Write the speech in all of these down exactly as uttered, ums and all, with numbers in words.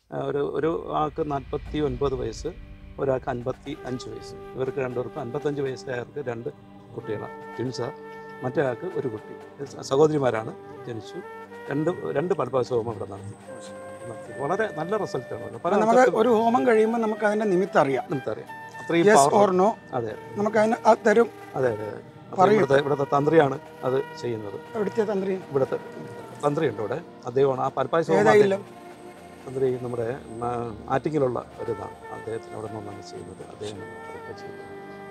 ഒരു ഒരു ആൾക്ക് നാൽപ്പത്തി ഒൻപത് വയസ്സ്, ഒരാൾക്ക് അൻപത്തി അഞ്ച് വയസ്സ്. ഇവർക്ക് രണ്ടുപേർക്കും അൻപത്തഞ്ച് വയസ്സായവർക്ക് രണ്ട് കുട്ടികളാണ്, ട്വിൻസാണ്. മറ്റേ ആൾക്ക് ഒരു കുട്ടി, സഹോദരിമാരാണ്, ജനിച്ചു. രണ്ട് രണ്ട് പൽപ്പാസ ഹോമം ഇവിടെ നടത്തി നടത്തി വളരെ നല്ല റിസൾട്ടാണ്. പല നമുക്ക് ഒരു ഹോമം കഴിയുമ്പോൾ നമുക്ക് അതിൻ്റെ നിമിത്തം അറിയാം, നിമിത്തം അറിയാം. അത്രയും ഓർണോ അതെ നമുക്ക് അതിന് തരും. അതെ അതെ ഇവിടുത്തെ ഇവിടുത്തെ തന്ത്രിയാണ് അത് ചെയ്യുന്നത്. ഇവിടുത്തെ തന്ത്രി ഇവിടുത്തെ തന്ത്രിയുണ്ട് ഇവിടെ, അദ്ദേഹമാണ് ആ പൽപ്പാസ തന്ത്രി. നമ്മുടെ ആറ്റിങ്ങിലുള്ള ഒരിതാണ്, അദ്ദേഹത്തിന് അവിടെ നിന്നാണ് ചെയ്യുന്നത്. അദ്ദേഹം അതൊക്കെ ചെയ്യുന്നത്.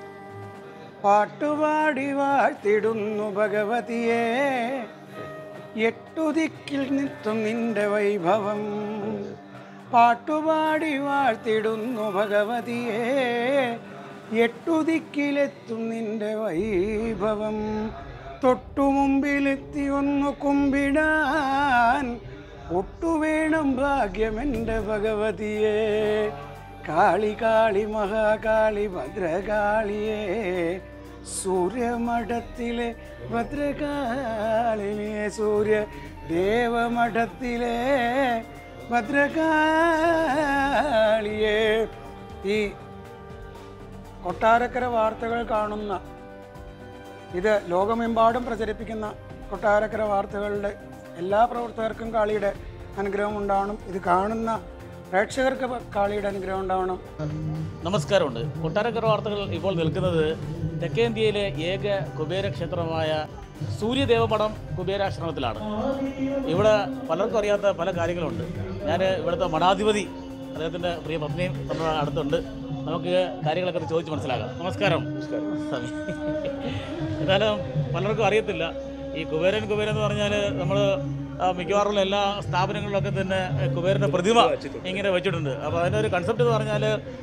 പാട്ടുപാടി വാഴ്ത്തിടുന്നു ഭഗവതിയെ, എട്ടുദിക്കിൽ നിത്തും നിന്റെ വൈഭവം. പാട്ടുപാടി വാഴ്ത്തിടുന്നു ഭഗവതിയെ, എട്ടുദിക്കിലെത്തും നിന്റെ വൈഭവം. തൊട്ടുമുമ്പിലെത്തി ഒന്ന് കുമ്പിടാൻ ഒട്ടുവേണം ഭാഗ്യമെൻ്റെ ഭഗവതിയെ. കാളി കാളി മഹാകാളി ഭദ്രകാളിയെ, സൂര്യമഠത്തിലെ ഭദ്രകാളിയെ, സൂര്യ ദേവമഠത്തിലെ ഭദ്രകാളിയെ. ഈ കൊട്ടാരക്കര വാർത്തകൾ കാണുന്ന, ഇത് ലോകമെമ്പാടും പ്രചരിപ്പിക്കുന്ന കൊട്ടാരക്കര വാർത്തകളുടെ എല്ലാ പ്രവർത്തകർക്കും കാളിയുടെ അനുഗ്രഹം ഉണ്ടാവണം. ഇത് കാണുന്ന പ്രേക്ഷകർക്ക് കാളിയുടെ അനുഗ്രഹം ഉണ്ടാവണം. നമസ്കാരമുണ്ട്. കൊട്ടാരക്കര വാർത്തകൾ ഇപ്പോൾ നിൽക്കുന്നത് തെക്കേന്ത്യയിലെ ഏക കുബേരക്ഷേത്രമായ സൂര്യദേവമഠം കുബേരാശ്രമത്തിലാണ്. ഇവിടെ പലർക്കും അറിയാത്ത പല കാര്യങ്ങളുണ്ട്. ഞാൻ ഇവിടുത്തെ മഠാധിപതി, അദ്ദേഹത്തിൻ്റെ പ്രിയ പത്നിയും നമ്മുടെ അടുത്തുണ്ട്. നമുക്ക് കാര്യങ്ങളൊക്കെ ചോദിച്ച് മനസ്സിലാക്കാം. നമസ്കാരം. സ്വാമി, എന്തായാലും പലർക്കും അറിയത്തില്ല ഈ കുബേരൻ കുബേരൻ എന്ന് പറഞ്ഞാൽ നമ്മൾ മിക്കവാറുള്ള എല്ലാ സ്ഥാപനങ്ങളിലൊക്കെ തന്നെ കുബേരൻ്റെ പ്രതിമ ഇങ്ങനെ വെച്ചിട്ടുണ്ട്. അപ്പോൾ അതിൻ്റെ ഒരു കൺസെപ്റ്റ് എന്ന് പറഞ്ഞാൽ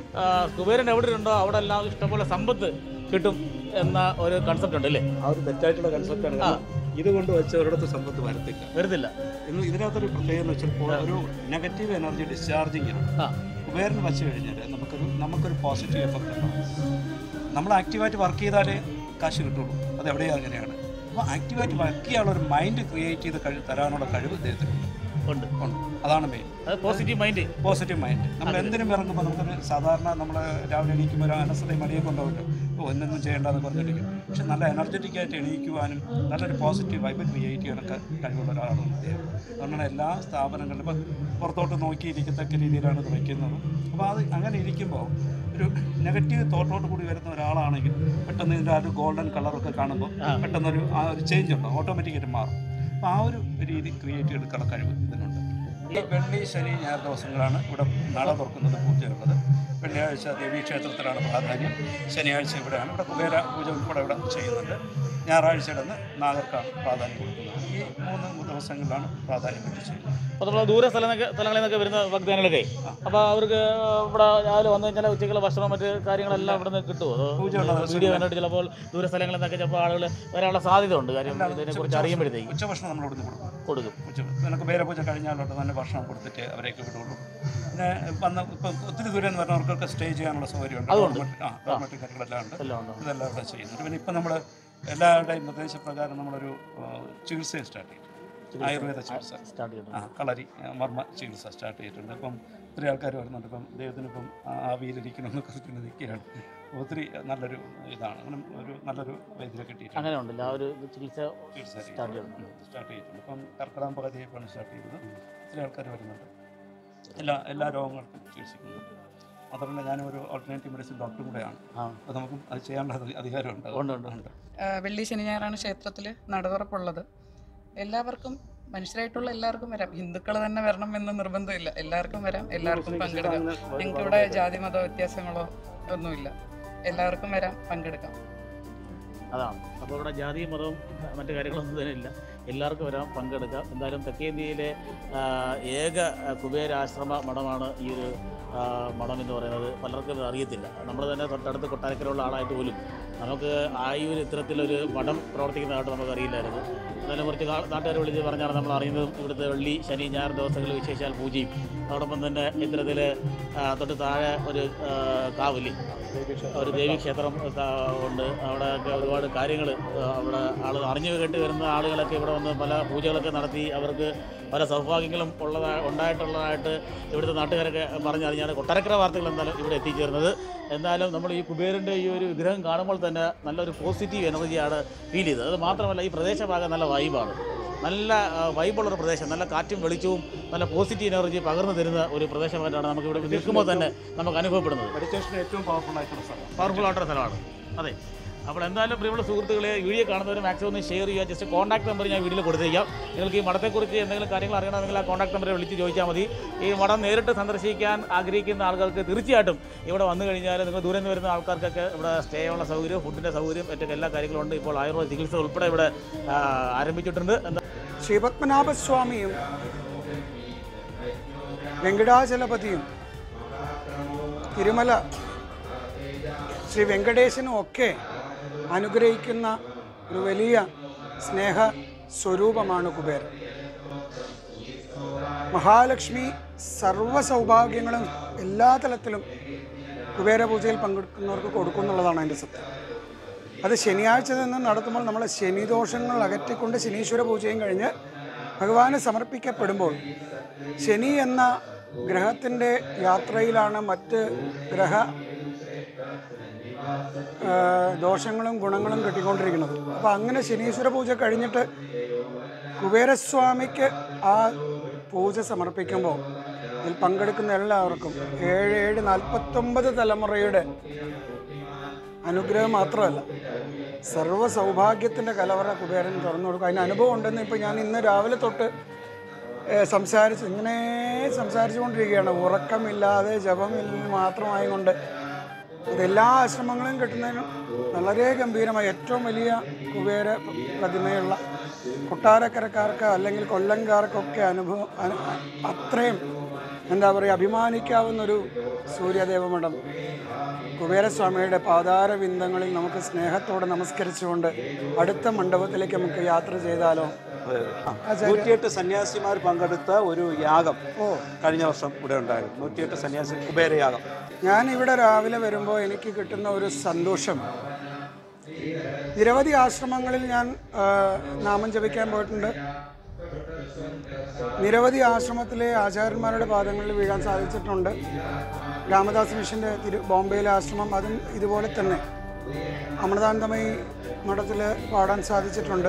കുബേരൻ എവിടെ ഉണ്ടോ അവിടെ എല്ലാം ഇഷ്ടംപോലെ സമ്പത്ത് കിട്ടും എന്ന ഒരു കൺസെപ്റ്റ് ഉണ്ട് അല്ലേ? ആ ഒരു തെറ്റായിട്ടുള്ള കൺസെപ്റ്റാണ്. ഇതുകൊണ്ട് വെച്ച് ഒരിടത്ത് സമ്പത്ത് വരത്തില്ല വരുന്നില്ല. ഇന്ന് ഇതിനകത്തൊരു പ്രത്യേകത എന്ന് വെച്ചാൽ ഒരു നെഗറ്റീവ് എനർജി ഡിസ്ചാർജിങ് ആണ്. കുബേരൻ വെച്ച് കഴിഞ്ഞാൽ നമുക്കൊരു നമുക്കൊരു പോസിറ്റീവ് എഫക്റ്റ് ഉണ്ടാവും. നമ്മൾ ആക്റ്റീവായിട്ട് വർക്ക് ചെയ്താലേ കാശ് കിട്ടുള്ളൂ. അത് എവിടെയും അങ്ങനെയാണ്. അപ്പോൾ ആക്റ്റീവായിട്ട് വർക്ക് ചെയ്യാനുള്ള ഒരു മൈൻഡ് ക്രിയേറ്റ് ചെയ്ത് കഴിവ് തരാനുള്ള കഴിവ് അദ്ദേഹത്തിനുണ്ട് ഉണ്ട് ഉണ്ട് അതാണ് main. Positive mind positive mind. നമ്മൾ എന്തിനും ഇറങ്ങുമ്പോൾ നമുക്കൊരു സാധാരണ നമ്മൾ രാവിലെ എണീക്കുമ്പോൾ ഒരു അനസ്ഥതയും മടിയൊക്കെ ഉണ്ടാവില്ല, ഓ എന്തൊന്നും ചെയ്യേണ്ടതെന്ന് പറഞ്ഞിരിക്കും. പക്ഷെ നല്ല എനർജറ്റിക്കായിട്ട് എണീക്കുവാനും നല്ലൊരു പോസിറ്റീവ് വൈബ് ക്രിയേറ്റ് ചെയ്യാനൊക്കെ കഴിവുള്ള ഒരാളാണ് അദ്ദേഹം. അതുകൊണ്ടാണ് എല്ലാ സ്ഥാപനങ്ങളിലും ഇപ്പം പുറത്തോട്ട് നോക്കിയിരിക്കത്തക്ക രീതിയിലാണ് ഇത് വയ്ക്കുന്നത്. അപ്പോൾ അത് അങ്ങനെ ഇരിക്കുമ്പോൾ ഒരു നെഗറ്റീവ് തോട്ടോട്ട് കൂടി വരുന്ന ഒരാളാണെങ്കിൽ പെട്ടെന്ന് ഇതിൻ്റെ ആ ഒരു ഗോൾഡൻ കളറൊക്കെ കാണുമ്പോൾ പെട്ടെന്നൊരു ആ ഒരു ചേഞ്ച് ഉണ്ടാവും, ഓട്ടോമാറ്റിക്കായിട്ട് മാറും. അപ്പോൾ ആ ഒരു രീതി ക്രിയേറ്റ് ചെയ്തെടുക്കാനുള്ള കഴിവ് ഇതിനുണ്ട്. ഈ വെള്ളി ശനി ഞായർ ദിവസങ്ങളാണ് ഇവിടെ നട തുറക്കുന്നത്, പൂജയുള്ളത്. വെള്ളിയാഴ്ച ദേവീക്ഷേത്രത്തിലാണ് പ്രാധാന്യം, ശനിയാഴ്ച ഇവിടെയാണ്. ഇവിടെ കുബേര പൂജ ഉൾപ്പെടെ ഇവിടെ ചെയ്യുന്നുണ്ട്. ഞായറാഴ്ചയുടെ അന്ന് നാഗർക്കാണ് പ്രാധാന്യം കൊടുക്കുന്നത്. ഈ മൂന്ന് ദിവസങ്ങളിലാണ് പ്രാധാന്യം വെച്ച് ചെയ്യുന്നത്. അപ്പോൾ നമ്മൾ ദൂര സ്ഥലങ്ങളൊക്കെ സ്ഥലങ്ങളിൽ നിന്നൊക്കെ വരുന്ന ഭക്തജനങ്ങളൊക്കെ അപ്പോൾ അവർക്ക് ഇവിടെ രാവിലെ വന്നു കഴിഞ്ഞാൽ ഉച്ചയ്ക്കുള്ള ഭക്ഷണം മറ്റ് കാര്യങ്ങളെല്ലാം ഇവിടെ നിന്ന് കിട്ടുമോ? അതോ വീഡിയോ കണ്ടിട്ട് ചിലപ്പോൾ ദൂര സ്ഥലങ്ങളിൽ നിന്നൊക്കെ ചിലപ്പോൾ ആളുകൾ വരാനുള്ള സാധ്യത ഉണ്ട്. കാര്യം ഇതിനെക്കുറിച്ച് അറിയുമ്പോഴത്തേക്ക് ഉച്ചഭക്ഷണം നമ്മൾ ഇവിടെ കൊടുക്കും കൊടുക്കും ഉച്ച നമുക്ക് കുബേര പൂജ കഴിഞ്ഞാലോട്ട് നല്ല ഭക്ഷണം കൊടുത്തിട്ട് അവരേക്ക് വിടുള്ളൂ. പിന്നെ വന്ന് ഇപ്പം ഒത്തിരി ദൂരം എന്ന് പറഞ്ഞാൽ അവർക്കൊക്കെ സ്റ്റേ ചെയ്യാനുള്ള സൗകര്യമുണ്ട്. ആ ഗവൺമെൻറ് കാര്യങ്ങളെല്ലാം ഉണ്ട്, ഇതെല്ലാം ഇവിടെ ചെയ്യുന്നുണ്ട്. പിന്നെ ഇപ്പം നമ്മൾ എല്ലാവരുടെയും നിർദ്ദേശപ്രകാരം നമ്മളൊരു ചികിത്സയെ സ്റ്റാർട്ട് ചെയ്തു. ആയുർവേദ ചികിത്സ സ്റ്റാർട്ട് ചെയ്തു. ആ കളരി മർമ്മ ചികിത്സ സ്റ്റാർട്ട് ചെയ്തിട്ടുണ്ട്. ഇപ്പം ഒത്തിരി ആൾക്കാർ വരുന്നുണ്ട്. ഇപ്പം ദൈവത്തിനിപ്പം ആവിയിലിരിക്കണമെന്ന് കൃത്യത്തിന് നിൽക്കുകയാണ്. ഒത്തിരി നല്ലൊരു ഇതാണ്, അങ്ങനെ ഒരു നല്ലൊരു വൈദ്യുതി കിട്ടിയിട്ടുണ്ട്. അങ്ങനെ ഉണ്ടല്ലോ ആ ഒരു ചികിത്സ ചികിത്സ സ്റ്റാർട്ട് ചെയ്തിട്ടുണ്ട്. ഇപ്പം കർക്കിടകം പകുതിയായിട്ടാണ് സ്റ്റാർട്ട് ചെയ്തത്. ഒത്തിരി ആൾക്കാർ വരുന്നുണ്ട്, എല്ലാ എല്ലാ രോഗങ്ങൾക്കും ചികിത്സിക്കുന്നുണ്ട്. മാത്രമല്ല ഞാനൊരു ഓൾട്ടർനേറ്റീവ് മെഡിസിൻ ഡോക്ടറും കൂടെയാണ്. അപ്പോൾ നമുക്കും അത് ചെയ്യാനുള്ള അധികാരമുണ്ട്. ഉണ്ട്. വെള്ളി ശനി ഞായറാണ് ക്ഷേത്രത്തിൽ നടതുറപ്പുള്ളത്. എല്ലാവർക്കും മനുഷ്യരായിട്ടുള്ള എല്ലാവർക്കും വരാം. ഹിന്ദുക്കൾ തന്നെ വരണം എന്ന് നിർബന്ധമില്ല, എല്ലാവർക്കും വരാം, എല്ലാവർക്കും പങ്കെടുക്കാം. ഞങ്ങൾക്ക് ഇവിടെ ജാതി മത വ്യത്യാസങ്ങളോ ഒന്നുമില്ല, എല്ലാവർക്കും വരാം, പങ്കെടുക്കാം. അതാണ്. അപ്പോൾ ഇവിടെ ജാതിയും മതവും മറ്റു കാര്യങ്ങളൊന്നും തന്നെ ഇല്ല, എല്ലാവർക്കും വരാം, പങ്കെടുക്കാം. എന്തായാലും തെക്കേന്ത്യയിലെ ഏക കുബേരാശ്രമ മഠമാണ് ഈ ഒരു മഠം എന്ന് പറയുന്നത്. പലർക്കും അറിയത്തില്ല. നമ്മൾ തന്നെ തൊട്ടടുത്ത് കൊട്ടാരക്കരയുള്ള ആളായിട്ട് പോലും നമുക്ക് ആ ഒരു ഇത്തരത്തിലൊരു മഠം പ്രവർത്തിക്കുന്നതായിട്ട് നമുക്കറിയില്ലായിരുന്നു. എന്നാലും കുറച്ച് നാട്ടുകാർ വിളിച്ച് പറഞ്ഞാണ് നമ്മൾ അറിയുന്നതും. ഇവിടുത്തെ വെള്ളി ശനി ഞായർ ദിവസങ്ങളിൽ വിശേഷാൽ പൂജയും അതോടൊപ്പം തന്നെ ഇത്തരത്തിൽ തൊട്ട് താഴെ ഒരു കാവലി ഒരു ദേവീക്ഷേത്രം ഉണ്ട്. അവിടെയൊക്കെ ഒരുപാട് കാര്യങ്ങൾ അവിടെ ആൾ അറിഞ്ഞു കേട്ട് വരുന്ന ആളുകളൊക്കെ ഇവിടെ വന്ന് പല പൂജകളൊക്കെ നടത്തി അവർക്ക് പല സൗഭാഗ്യങ്ങളും ഉള്ളതാ ഉണ്ടായിട്ടുള്ളതായിട്ട് ഇവിടുത്തെ നാട്ടുകാരൊക്കെ പറഞ്ഞറിഞ്ഞാണ് കൊട്ടാരക്കര വാർത്തകൾ എന്തായാലും ഇവിടെ എത്തിച്ചേർന്നത്. എന്നാലും നമ്മൾ ഈ കുബേരൻ്റെ ഈ ഒരു വിഗ്രഹം കാണുമ്പോൾ തന്നെ നല്ലൊരു പോസിറ്റീവ് എനർജിയാണ് ഫീൽ ചെയ്തത്. അത് മാത്രമല്ല ഈ പ്രദേശഭാഗം നല്ല വൈബാണ്, നല്ല വൈബുള്ളൊരു പ്രദേശം, നല്ല കാറ്റും വെളിച്ചവും നല്ല പോസിറ്റീവ് എനർജി പകർന്നു തരുന്ന ഒരു പ്രദേശമായിട്ടാണ് നമുക്ക് ഇവിടെ നിൽക്കുമ്പോൾ തന്നെ നമുക്ക് അനുഭവപ്പെടുന്നത്. മെഡിറ്റേഷന് ഏറ്റവും പവർഫുൾ ആയിട്ടുള്ള സ്ഥലം പവർഫുൾ ആയിട്ടുള്ള സ്ഥലമാണ്. അതെ, അപ്പോൾ എന്തായാലും പ്രിയമുള്ള സുഹൃത്തുക്കളെ, വീഡിയോ കാണുന്നവർ മാക്സിമം ഒന്ന് ഷെയർ ചെയ്യുക. ജസ്റ്റ് കോൺടാക്ട് നമ്പർ ഞാൻ വീഡിയോയിൽ കൊടുത്തിരിക്കാം. നിങ്ങൾക്ക് ഈ മഠത്തെക്കുറിച്ച് എന്തെങ്കിലും കാര്യങ്ങൾ അറിയണമെങ്കിൽ ആ കോൺടാക്ട് നമ്പറെ വിളിച്ച് ചോദിച്ചാൽ മതി. ഈ മഠം നേരിട്ട് സന്ദർശിക്കാൻ ആഗ്രഹിക്കുന്ന ആളുകൾക്ക് തീർച്ചയായിട്ടും ഇവിടെ വന്നു കഴിഞ്ഞാൽ നിങ്ങൾ ദൂരെ നിന്ന് വരുന്ന ആൾക്കാർക്കൊക്കെ ഇവിടെ സ്റ്റേ ഉള്ള സൗകര്യം, ഫുഡിൻ്റെ സൗകര്യം, മറ്റൊക്കെ എല്ലാ കാര്യങ്ങളും ഉണ്ട്. ഇപ്പോൾ ആയുർവേദ ചികിത്സ ഉൾപ്പെടെ ഇവിടെ ആരംഭിച്ചിട്ടുണ്ട്. എന്താ ശ്രീപത്മനാഭസ്വാമിയും വെങ്കടാചലപതിയും തിരുമല ശ്രീ വെങ്കടേശനും ഒക്കെ അനുഗ്രഹിക്കുന്ന ഒരു വലിയ സ്നേഹ സ്വരൂപമാണ് കുബേരൻ. മഹാലക്ഷ്മി സർവ്വ സൗഭാഗ്യങ്ങളും എല്ലാ തലത്തിലും കുബേര പൂജയിൽ പങ്കെടുക്കുന്നവർക്ക് കൊടുക്കുന്നുള്ളതാണ് അതിൻ്റെ സത്യം. അത് ശനിയാഴ്ച നിന്ന് നടത്തുമ്പോൾ നമ്മൾ ശനിദോഷങ്ങൾ അകറ്റിക്കൊണ്ട് ശനീശ്വര പൂജയും കഴിഞ്ഞ് ഭഗവാന് സമർപ്പിക്കപ്പെടുമ്പോൾ ശനി എന്ന ഗ്രഹത്തിൻ്റെ യാത്രയിലാണ് മറ്റ് ഗ്രഹ ദോഷങ്ങളും ഗുണങ്ങളും കിട്ടിക്കൊണ്ടിരിക്കുന്നത്. അപ്പോൾ അങ്ങനെ ശനീശ്വര പൂജ കഴിഞ്ഞിട്ട് കുബേരസ്വാമിക്ക് ആ പൂജ സമർപ്പിക്കുമ്പോൾ ഇതിൽ പങ്കെടുക്കുന്ന എല്ലാവർക്കും ഏഴ് ഏഴ് നാൽപ്പത്തൊമ്പത് തലമുറയുടെ അനുഗ്രഹം മാത്രമല്ല, സർവ്വ സൗഭാഗ്യത്തിൻ്റെ കലവറ കുബേരൻ തുറന്നു കൊടുക്കും. അതിന് അനുഭവം ഉണ്ടെന്ന് ഇപ്പോൾ ഞാൻ ഇന്ന് രാവിലെ തൊട്ട് സംസാരിച്ച് ഇങ്ങനെ സംസാരിച്ചു കൊണ്ടിരിക്കുകയാണ്. ഉറക്കമില്ലാതെ ജപമിൽ മാത്രമായതുകൊണ്ട് അതെല്ലാ ആശ്രമങ്ങളും കിട്ടുന്നതിനും വളരെ ഗംഭീരമായി ഏറ്റവും വലിയ കുബേര പ്രതിമയുള്ള കൊട്ടാരക്കരക്കാർക്ക് അല്ലെങ്കിൽ കൊല്ലംകാർക്കൊക്കെ അനുഭവം അത്രയും എന്താ പറയുക അഭിമാനിക്കാവുന്നൊരു സൂര്യദേവമഠം കുബേരസ്വാമിയുടെ പാതാരവിന്ദങ്ങളിൽ നമുക്ക് സ്നേഹത്തോടെ നമസ്കരിച്ചുകൊണ്ട് അടുത്ത മണ്ഡപത്തിലേക്ക് നമുക്ക് യാത്ര ചെയ്താലോ? നൂറ്റിയെട്ട് സന്യാസിമാർ പങ്കെടുത്ത ഒരു യാഗം ഓ കഴിഞ്ഞ വർഷം ഇവിടെ ഉണ്ടായിരുന്നു. നൂറ്റിയെട്ട് സന്യാസി കുബേരയാഗം. ഞാൻ ഇവിടെ രാവിലെ വരുമ്പോൾ എനിക്ക് കിട്ടുന്ന ഒരു സന്തോഷം, നിരവധി ആശ്രമങ്ങളിൽ ഞാൻ നാമം ജപിക്കാൻ പോയിട്ടുണ്ട്. നിരവധി ആശ്രമത്തിലെ ആചാര്യന്മാരുടെ പാദങ്ങളിൽ വീഴാൻ സാധിച്ചിട്ടുണ്ട്. രാമദാസ് മിഷൻ്റെ തിരു ബോംബെയിലെ ആശ്രമം, അതും ഇതുപോലെ തന്നെ അമൃതാനന്ദമയി മഠത്തിൽ പാടാൻ സാധിച്ചിട്ടുണ്ട്.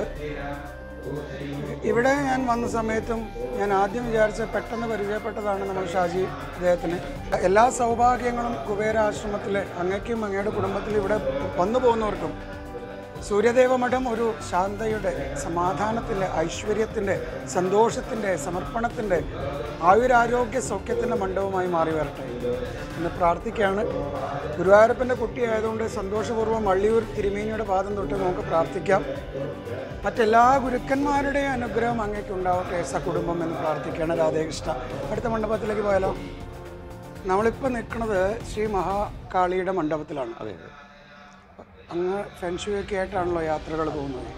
ഇവിടെ ഞാൻ വന്ന സമയത്തും ഞാൻ ആദ്യം വിചാരിച്ച പെട്ടെന്ന് പരിചയപ്പെട്ടതാണ് നമ്മൾ ഷാജി അദ്ദേഹത്തിന്. എല്ലാ സൗഭാഗ്യങ്ങളും കുബേരാശ്രമത്തിലെ അങ്ങയ്ക്കും അങ്ങയുടെ കുടുംബത്തിൽ ഇവിടെ വന്നു പോകുന്നവർക്കും സൂര്യദേവമഠം ഒരു ശാന്തയുടെ, സമാധാനത്തിൻ്റെ, ഐശ്വര്യത്തിൻ്റെ, സന്തോഷത്തിൻ്റെ, സമർപ്പണത്തിൻ്റെ, ആയുരാരോഗ്യ സൗഖ്യത്തിൻ്റെ മണ്ഡപമായി മാറി വരട്ടെ എന്ന് പ്രാർത്ഥിക്കുകയാണ്. ഗുരുവായൂരപ്പൻ്റെ കുട്ടിയായതുകൊണ്ട് സന്തോഷപൂർവ്വം വള്ളിയൂർ തിരുമേനിയുടെ പാദം തൊട്ട് നമുക്ക് പ്രാർത്ഥിക്കാം. മറ്റെല്ലാ ഗുരുക്കന്മാരുടെയും അനുഗ്രഹം അങ്ങേക്ക് ഉണ്ടാവട്ടെ സകുടുംബം എന്ന് പ്രാർത്ഥിക്കുകയാണ്. രാധേകൃഷ്ണ. അടുത്ത മണ്ഡപത്തിലേക്ക് പോയാലോ? നമ്മളിപ്പോൾ നിൽക്കുന്നത് ശ്രീ മഹാകാളിയുടെ മണ്ഡപത്തിലാണ്. അതെ, അങ്ങ് ഫെൻഷുയൊക്കെ ആയിട്ടാണല്ലോ യാത്രകൾ പോകുന്നത്.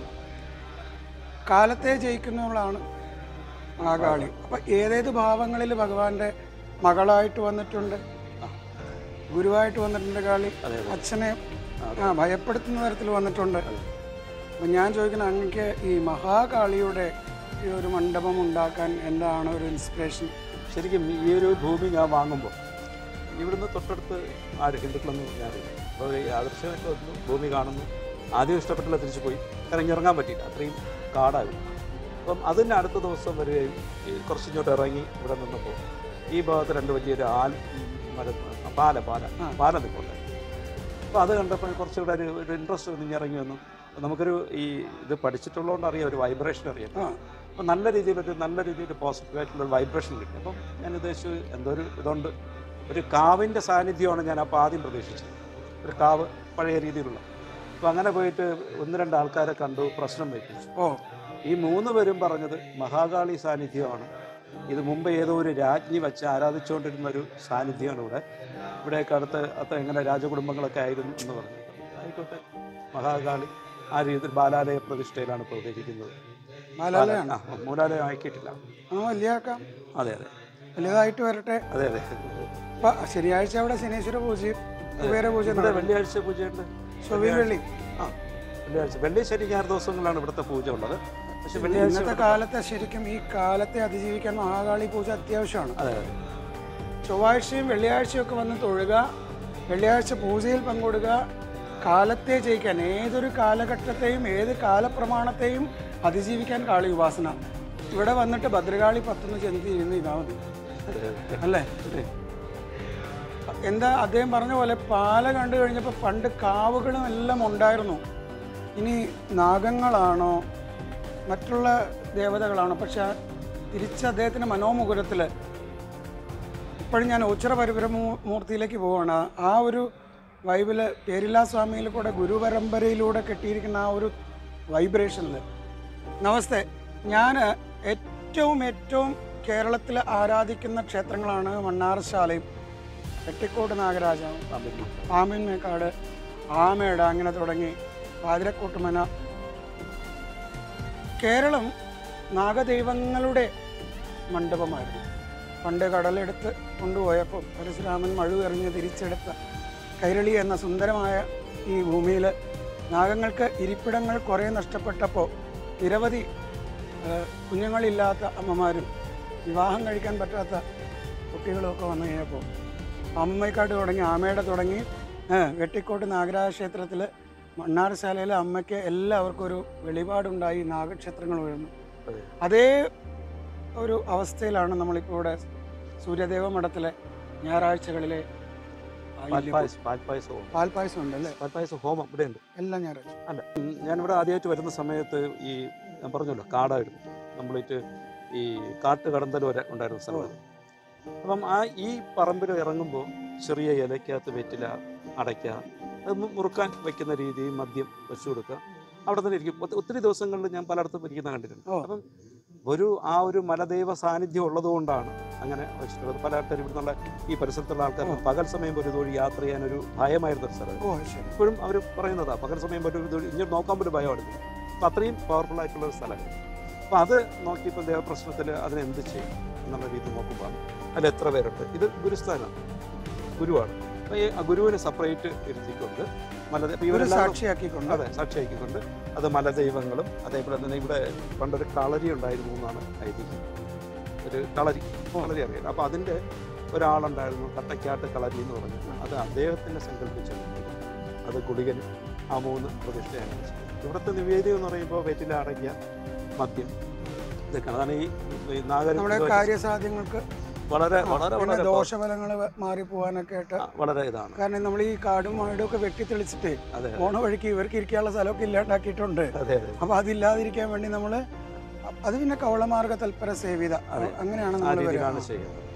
കാലത്തെ ജയിക്കുന്നവളാണ് മഹാകാളി. അപ്പം ഏതേത് ഭാവങ്ങളിൽ ഭഗവാന്റെ മകളായിട്ട് വന്നിട്ടുണ്ട്, ഗുരുവായിട്ട് വന്നിട്ടുണ്ട് കാളി, അച്ഛനെ ആ ഭയപ്പെടുത്തുന്ന തരത്തിൽ വന്നിട്ടുണ്ട്. അപ്പം ഞാൻ ചോദിക്കുന്നത്, അങ്ങക്ക് ഈ മഹാകാളിയുടെ ഈ ഒരു മണ്ഡപം ഉണ്ടാക്കാൻ എന്താണ് ഒരു ഇൻസ്പിറേഷൻ? ശരിക്കും ഈ ഒരു ഭൂമി ഞാൻ വാങ്ങുമ്പോൾ ഇവിടുന്ന് തൊട്ടടുത്ത് ആര് ഹിന്ദുക്കളൊന്നും ഞാനില്ല. അപ്പോൾ ആദർശമായിട്ട് വന്നു, ഭൂമി കാണുന്നു, ആദ്യം ഇഷ്ടപ്പെട്ടില്ല, തിരിച്ചു പോയി, ഇറങ്ങിയിറങ്ങാൻ പറ്റിയില്ല, അത്രയും കാടായിരുന്നു. അപ്പം അതിന് അടുത്ത ദിവസം വരികയും കുറച്ചിങ്ങോട്ട് ഇറങ്ങി ഇവിടെ നിന്നപ്പോൾ ഈ ഭാഗത്ത് രണ്ട് വലിയൊരു ആൽ മര പാല പാല പാല നിൽപ്പുണ്ടായിരുന്നു. അപ്പോൾ അത് കണ്ടപ്പോൾ കുറച്ചുകൂടെ ഒരു ഒരു ഇൻട്രസ്റ്റ് വന്ന് ഇറങ്ങി വന്നു. നമുക്കൊരു ഈ ഇത് പഠിച്ചിട്ടുള്ളതുകൊണ്ട് അറിയാം, ഒരു വൈബ്രേഷൻ അറിയാം. അപ്പോൾ നല്ല രീതിയിലൊരു നല്ല രീതിയിൽ പോസിറ്റീവായിട്ടുള്ളൊരു വൈബ്രേഷൻ കിട്ടി. അപ്പം ഞാൻ ഉദ്ദേശിച്ചു എന്തോ ഒരു ഇതുകൊണ്ട് ഒരു കാവിൻ്റെ സാന്നിധ്യമാണ് ഞാൻ അപ്പോൾ ആദ്യം പ്രതീക്ഷിച്ചത്, ഒരു കാവ് പഴയ രീതിയിലുള്ള. അപ്പോൾ അങ്ങനെ പോയിട്ട് ഒന്ന് രണ്ട് ആൾക്കാരെ കണ്ടു, പ്രശ്നം വയ്പ്പിച്ചു. ഓ ഈ മൂന്ന് പേരും പറഞ്ഞത് മഹാകാളി സാന്നിധ്യമാണ്, ഇത് മുമ്പ് ഏതോ ഒരു രാജ്ഞി വെച്ച് ആരാധിച്ചുകൊണ്ടിരുന്നൊരു സാന്നിധ്യമാണ് ഇവിടെ, ഇവിടെയൊക്കെ അടുത്ത് അത്ര എങ്ങനെ രാജകുടുംബങ്ങളൊക്കെ ആയിരുന്നു എന്ന് പറഞ്ഞു. ആയിക്കോട്ടെ, മഹാകാളി ആ രീതിയിൽ ബാലാലയ പ്രതിഷ്ഠയിലാണ് പ്രവർത്തിക്കുന്നത്. ബാലാലയാണ്, മൂലാലയം ആക്കിയിട്ടില്ല. ആ വലിയാക്കാം. അതെ അതെ, വലുതായിട്ട് വരട്ടെ. അതെ അതെ. അപ്പം ശനിയാഴ്ച അവിടെ ശനീശ്വര പൂജയും കുബേര പൂജ, ഇവിടെ വെള്ളിയാഴ്ച പൂജയുണ്ട്. വെള്ളി ആ വെള്ളിയാഴ്ച, വെള്ളി ശനി ഞായർ ദിവസങ്ങളാണ് ഇവിടുത്തെ പൂജ ഉള്ളത്. പക്ഷെ ഇന്നത്തെ കാലത്തെ ശരിക്കും ഈ കാലത്തെ അതിജീവിക്കാൻ മഹാകാളി പൂജ അത്യാവശ്യമാണ്. അതെ അതെ. ചൊവ്വാഴ്ചയും വെള്ളിയാഴ്ചയും ഒക്കെ വന്ന് തൊഴുക, വെള്ളിയാഴ്ച പൂജയിൽ പങ്കെടുക്കുക, കാലത്തെ ജയിക്കാൻ, ഏതൊരു കാലഘട്ടത്തെയും ഏത് കാലപ്രമാണത്തെയും അതിജീവിക്കാൻ കാളി ഉപാസന. ഇവിടെ വന്നിട്ട് ഭദ്രകാളി പത്തൊന്ന് ചെന്തി ഇരുന്ന് ഇതാ മതി അല്ലേ? എന്താ അദ്ദേഹം പറഞ്ഞ പോലെ പാല കണ്ടു കഴിഞ്ഞപ്പോൾ പണ്ട് കാവുകളും എല്ലാം ഉണ്ടായിരുന്നു. ഇനി നാഗങ്ങളാണോ മറ്റുള്ള ദേവതകളാണോ? പക്ഷെ തിരിച്ച് അദ്ദേഹത്തിൻ്റെ മനോമുകുരത്തിൽ ഇപ്പോഴും ഞാൻ ഓച്ചിറ പരിപുരമൂർത്തിയിലേക്ക് പോവുകയാണ്. ആ ഒരു വൈബിൽ പേരില്ലാ സ്വാമിയിൽ കൂടെ ഗുരുപരമ്പരയിലൂടെ കെട്ടിയിരിക്കുന്ന ആ ഒരു വൈബ്രേഷനിൽ. നമസ്തേ. ഞാൻ ഏറ്റവും ഏറ്റവും കേരളത്തിൽ ആരാധിക്കുന്ന ക്ഷേത്രങ്ങളാണ് മണ്ണാറശാലയും വെട്ടിക്കോട്ട് നാഗരാജാവും പാമ്പിൻ മേക്കാട്, ആമേട, അങ്ങനെ തുടങ്ങി പാതിരക്കോട്ടുമന. കേരളം നാഗദൈവങ്ങളുടെ മണ്ഡപമായിരുന്നു. പണ്ട് കടലെടുത്ത് കൊണ്ടുപോയപ്പോൾ പരശുരാമൻ മഴു എറിഞ്ഞ് തിരിച്ചെടുത്ത കൈരളി എന്ന സുന്ദരമായ ഈ ഭൂമിയിൽ നാഗങ്ങൾക്ക് ഇരിപ്പിടങ്ങൾ കുറേ നഷ്ടപ്പെട്ടപ്പോൾ നിരവധി കുഞ്ഞുങ്ങളില്ലാത്ത അമ്മമാരും വിവാഹം കഴിക്കാൻ പറ്റാത്ത കുട്ടികളുമൊക്കെ വന്നു കഴിഞ്ഞപ്പോൾ അമ്മയ്ക്കാട്ട് തുടങ്ങി ആമയുടെ തുടങ്ങി വെട്ടിക്കോട്ട് നാഗരാജ ക്ഷേത്രത്തിൽ മണ്ണാറശാലയിലെ അമ്മയ്ക്ക് എല്ലാവർക്കും ഒരു വെളിപാടുണ്ടായി, നാഗക്ഷേത്രങ്ങൾ ഉയർന്നു. അതേ ഒരു അവസ്ഥയിലാണ് നമ്മളിപ്പോൾ ഇവിടെ സൂര്യദേവ മഠത്തിലെ ഞായറാഴ്ചകളിലെ പാൽപ്പായസം ഉണ്ട് അല്ലേ? പാൽപ്പായസ ഹോമം ഇവിടെ ഉണ്ട് എല്ലാം ഞായറാഴ്ച. അല്ല, ഞാനിവിടെ ആദ്യമായിട്ട് വരുന്ന സമയത്ത് ഈ ഞാൻ പറഞ്ഞല്ലോ കാടായിരുന്നു നമ്മളിട്ട് ഈ കാട്ട് കടന്തൽ വരെ ഉണ്ടായിരുന്ന സ്ഥലമാണ്. അപ്പം ആ ഈ പറമ്പിൽ ഇറങ്ങുമ്പോൾ ചെറിയ ഇലയ്ക്കകത്ത് വെറ്റില, അടയ്ക്ക, അത് മുറുക്കാൻ വെക്കുന്ന രീതിയിൽ മദ്യം വെച്ചു കൊടുക്കുക, അവിടെ തന്നെ ഇരിക്കും. ഒത്തിരി ദിവസങ്ങളിൽ ഞാൻ പലയിടത്തും ഇരിക്കുന്ന കണ്ടിട്ടുണ്ട്. അപ്പം ഒരു ആ ഒരു മലദൈവ സാന്നിധ്യം ഉള്ളതുകൊണ്ടാണ് അങ്ങനെ വെച്ചിട്ടുള്ളത്. പല ആൾക്കാരും ഇവിടെ നിന്നുള്ള ഈ പരിസരത്തുള്ള ആൾക്കാർക്ക് പകൽ സമയം ഒരു തൊഴിൽ യാത്ര ചെയ്യാനൊരു ഭയമായിരുന്ന ഒരു സ്ഥലം. ഇപ്പോഴും അവർ പറയുന്നതാണ് പകൽ സമയം ഒരു തൊഴിൽ ഇങ്ങനെ നോക്കാൻ പോലും ഭയമായിരുന്നു. അപ്പം അത്രയും പവർഫുൾ ആയിട്ടുള്ള ഒരു സ്ഥലമാണ്. അപ്പം അത് നോക്കിയപ്പോൾ ദേവപ്രശ്നത്തിൽ അതിനെന്ത് ചെയ്യും എന്നുള്ള രീതി നോക്കുമ്പോൾ അതിൽ എത്ര പേരുണ്ട്. ഇത് ഗുരുസ്ഥാനമാണ്, ഗുരുവാണ്. അപ്പോൾ ഈ ഗുരുവിനെ സെപ്പറേറ്റ് ഇരുത്തിക്കൊണ്ട് മല ഇവരെല്ലാം സാക്ഷിയാക്കിക്കൊണ്ട് അതെ സാക്ഷിയാക്കിക്കൊണ്ട് അത് മലദൈവങ്ങളും അതേപോലെ തന്നെ ഇവിടെ പണ്ടൊരു കളരി ഉണ്ടായിരുന്നു എന്നാണ് ഐതിഹ്യം. ഒരു കളരി കളരി അറിയാം. അപ്പോൾ അതിൻ്റെ ഒരാളുണ്ടായിരുന്നു, കട്ടക്കാട്ട് കളരി എന്ന് പറഞ്ഞത്. അത് അദ്ദേഹത്തിനെ സങ്കല്പിച്ചത്. അത് ഗുളികനും ആ മൂന്ന് പ്രതിഷ്ഠയാണ്. ഇവിടുത്തെ നിവേദ്യം എന്ന് പറയുമ്പോൾ വെറ്റില, അടയ്ക്ക, മദ്യം, ഇതൊക്കെയാണ്. അതാണ് ഈ നാഗര കാര്യസാധ്യങ്ങൾക്ക് വളരെ വളരെ വളരെ ദോഷഫലങ്ങൾ മാറിപ്പോവാനൊക്കെ ആയിട്ട് വളരെ ഇതാണ്. കാരണം നമ്മൾ ഈ കാടും മാടും ഒക്കെ വെട്ടിത്തെളിച്ചിട്ട് പോണ വഴിക്ക് ഇവർക്ക് ഇരിക്കാനുള്ള സ്ഥലമൊക്കെ ഇല്ലാണ്ടാക്കിയിട്ടുണ്ട്. അപ്പൊ അതില്ലാതിരിക്കാൻ വേണ്ടി നമ്മള് അത് പിന്നെ കവളമാർഗ തൽപര സേവിത അങ്ങനെയാണ് നമ്മൾ ചെയ്യുന്നത്.